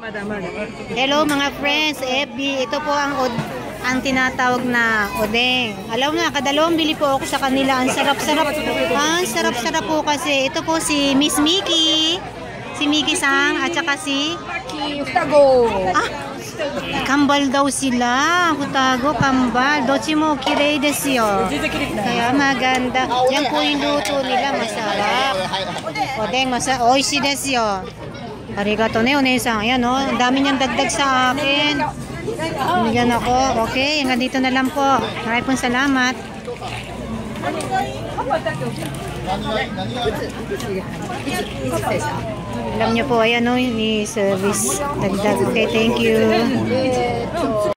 Hello mga friends, FB. Ito po ang tinatawag na odeng. Alam mo na, kadalawang bili po ako sa kanila. Ang sarap-sarap. Ang sarap-sarap po kasi. Ito po si Miss Mickey. Si Mickey Sang at saka si Hutago. kambal daw sila. Hutago, kambal. Dochi mo kirei desu yo. Kaya maganda. Yan po yung luto nila. Masarap. Odeng, oishi desu yo. Arigato ne, Onei-san. Ayan o. Ang dami niyang dagdag sa akin. Bigyan ako. Okay, hanggang dito na lang po. Maraming pong salamat. Alam niyo po, ayan o, ni service. Dagdag. Okay, thank you.